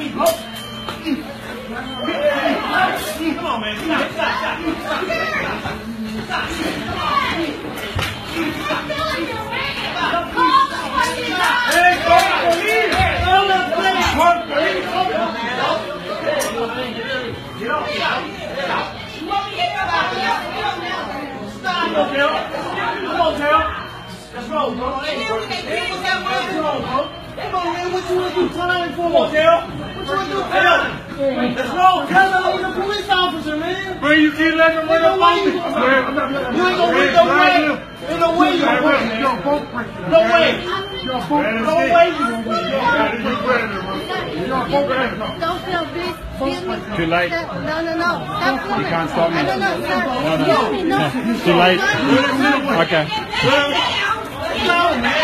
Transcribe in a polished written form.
Come on, man. Come on, Tail. Let's roll, bro. Let's roll, bro. Come on, man. What you want to do time for? Come on, Tail. What you want to do time? Let's roll. Tell them I'm a police officer, man. Bro, you keep letting them run up on me. You ain't gonna win no way. Ain't no way you gonna win. No way. No way you gonna win. Don't feel big. Too late. No. Stop You can't stop me. No, sir. No. Too late. Okay. No, man.